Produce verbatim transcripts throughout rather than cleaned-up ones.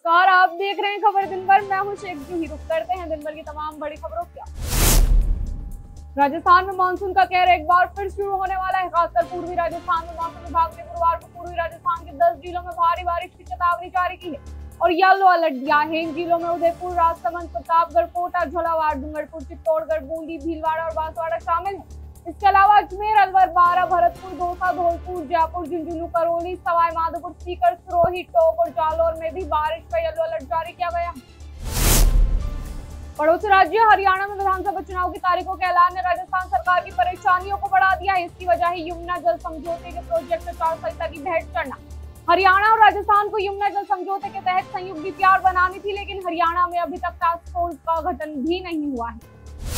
नमस्कार, आप देख रहे हैं खबर दिन भर। मैं हूं शेख जूही। रुक करते हैं दिन भर की तमाम बड़ी खबरों की। राजस्थान में मानसून का कहर एक बार फिर शुरू होने वाला है। खासकर पूर्वी राजस्थान में मौसम विभाग ने गुरुवार को पूर्वी राजस्थान के दस जिलों में भारी बारिश की चेतावनी जारी की है और येलो अलर्ट दिया है। इन जिलों में उदयपुर, राजसमंद, प्रतापगढ़, कोटा, झलावाड़, डूंगरपुर, चित्तौड़गढ़, बूंदी, भीलवाड़ा और बांसवाड़ा शामिल है। इसके अलावा अजमेर, अलवर, बारा, भरतपुर, दौसा, धौलपुर, जयपुर, झुंझुनू, करौली, सवाई माधोपुर, सीकर, सिरोही, टोंक और जालौर में भी बारिश का येलो अलर्ट जारी किया गया है। पड़ोसी राज्य हरियाणा में विधानसभा चुनाव की तारीखों के ऐलान ने राजस्थान सरकार की परेशानियों को बढ़ा दिया है। इसकी वजह है यमुना जल समझौते के प्रोजेक्ट आचार संहिता की भेंट चढ़ना। हरियाणा और राजस्थान को यमुना जल समझौते के तहत संयुक्त डीपीआर बनानी थी, लेकिन हरियाणा में अभी तक टास्क फोर्स का गठन भी नहीं हुआ है।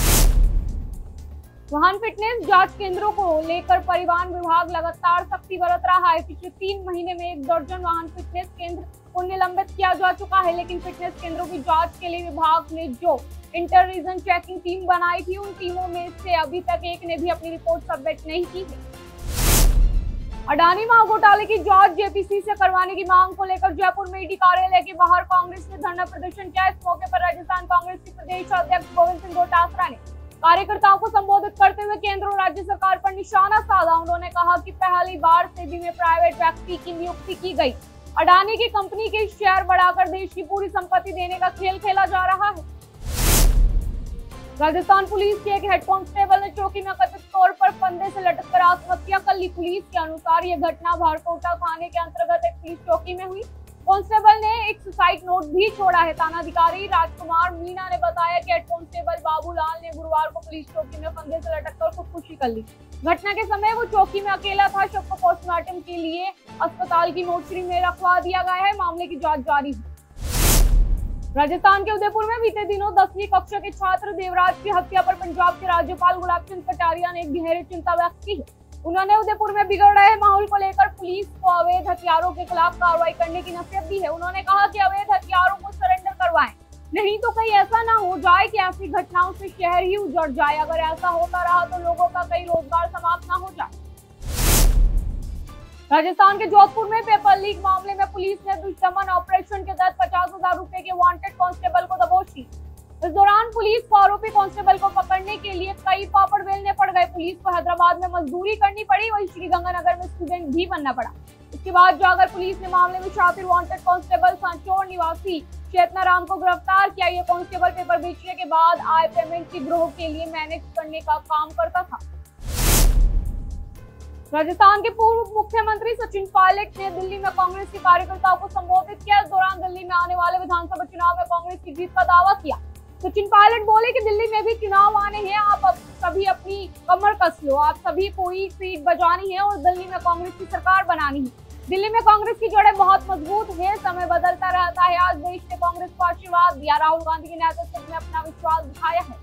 वाहन फिटनेस जांच केंद्रों को लेकर परिवहन विभाग लगातार सख्ती बरत रहा है। पिछले तीन महीने में एक दर्जन वाहन फिटनेस केंद्र को निलंबित किया जा चुका है, लेकिन फिटनेस केंद्रों की जांच के लिए विभाग ने जो इंटर रीजन चेकिंग टीम बनाई थी, उन टीमों में से अभी तक एक ने भी अपनी रिपोर्ट सबमिट नहीं की है। अडानी मां घोटाले की जांच जेपीसी से करवाने की मांग को लेकर जयपुर में ईडी कार्यालय के बाहर कांग्रेस ने धरना प्रदर्शन किया। इस मौके पर राजस्थान कांग्रेस के प्रदेश अध्यक्ष गोविंद सिंह डोटासरा ने कार्यकर्ताओं को संबोधित करते हुए केंद्र और राज्य सरकार पर निशाना साधा। उन्होंने कहा कि पहली बार सेबी में प्राइवेट व्यक्ति की नियुक्ति की गई। अडानी की कंपनी के शेयर बढ़ाकर देश की पूरी संपत्ति देने का खेल खेला जा रहा है। राजस्थान पुलिस के एक हेड कांस्टेबल ने चौकी में कथित तौर पर फंदे से लटककर आत्महत्या कर ली। पुलिस के अनुसार यह घटना भारकोटा थाने के अंतर्गत एक पुलिस चौकी में हुई। कांस्टेबल ने एक सुसाइड नोट भी छोड़ा है। थानाधिकारी राजकुमार मीणा ने बताया कि हेड कांस्टेबल बाबूलाल ने गुरुवार को पुलिस चौकी में फंदे से लटककर खुदकुशी कर ली। घटना के समय वो चौकी में अकेला था। शव को पोस्टमार्टम के लिए अस्पताल की मोर्चरी में रखवा दिया गया है। मामले की जांच जारी है। राजस्थान के उदयपुर में बीते दिनों दसवीं कक्षा के छात्र देवराज की हत्या पर पंजाब के राज्यपाल गुलाब चंद कटारिया ने गहरी चिंता व्यक्त की है। उन्होंने उदयपुर में बिगड़ रहे माहौल को लेकर पुलिस को अवैध हथियारों के खिलाफ कार्रवाई करने की नसीहत दी है। उन्होंने कहा कि अवैध हथियारों को सरेंडर करवाएं, नहीं तो कहीं ऐसा ना हो जाए कि ऐसी घटनाओं से शहर ही उजड़ जाए। अगर ऐसा होता रहा तो लोगों का कई रोजगार समाप्त ना हो जाए। राजस्थान के जोधपुर में पेपर लीक मामले में पुलिस ने दुष्दमन ऑपरेशन के तहत पचास हजार रूपए के वांटेड कांस्टेबल को दबोच ली। इस दौरान पुलिस को आरोपी कांस्टेबल को पकड़ने के लिए कई पापड़ बेलने पड़ गए। पुलिस को हैदराबाद में मजदूरी करनी पड़ी, वहीं श्रीगंगानगर में स्टूडेंट भी बनना पड़ा। इसके बाद जाकर पुलिस ने मामले में शातिर वांटेड कांस्टेबल सांचौर निवासी चेतनाराम को गिरफ्तार किया। ये कांस्टेबल पेपर बेचने के बाद आय पेमेंट की गिरोह के लिए मैनेज करने का काम करता था। राजस्थान के पूर्व मुख्यमंत्री सचिन पायलट ने दिल्ली में कांग्रेस के कार्यकर्ताओं को संबोधित किया। इस दौरान दिल्ली में आने वाले विधानसभा चुनाव में कांग्रेस की जीत का दावा किया। सचिन पायलट बोले कि दिल्ली में भी चुनाव आने हैं, आप अब सभी अपनी कमर कस लो। आप सभी को ही सीट बजानी है और दिल्ली में कांग्रेस की सरकार बनानी है। दिल्ली में कांग्रेस की जड़ें बहुत मजबूत है। समय बदलता रहता है। आज देश ने कांग्रेस को आशीर्वाद दिया। राहुल गांधी के नेतृत्व में अपना विश्वास दिखाया है।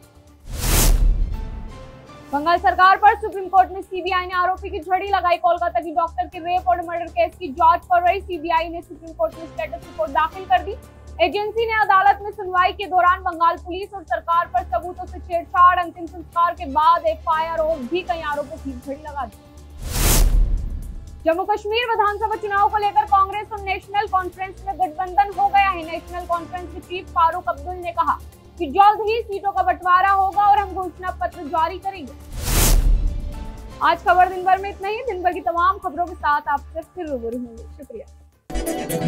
बंगाल सरकार पर सुप्रीम कोर्ट में सीबीआई ने आरोपी की झड़ी लगाई। कोलकाता की डॉक्टर के रेप और मर्डर केस की जांच कर रही सीबीआई ने सुप्रीम कोर्ट में स्टेटस रिपोर्ट दाखिल कर दी। एजेंसी ने अदालत में सुनवाई के दौरान बंगाल पुलिस और सरकार पर सबूतों से छेड़छाड़, अंतिम संस्कार के बाद एफआईआर और भी कई आरोपों की झड़ी लगा दी। जम्मू कश्मीर विधानसभा चुनाव को लेकर कांग्रेस और नेशनल कॉन्फ्रेंस में गठबंधन हो गया है। नेशनल कॉन्फ्रेंस के चीफ फारूक अब्दुल ने कहा कि जल्द ही सीटों का बंटवारा होगा और हम घोषणा पत्र जारी करेंगे। आज खबर दिन भर में इतना ही। दिन भर की तमाम खबरों के साथ आपसे फिर रूबरू होंगे। शुक्रिया।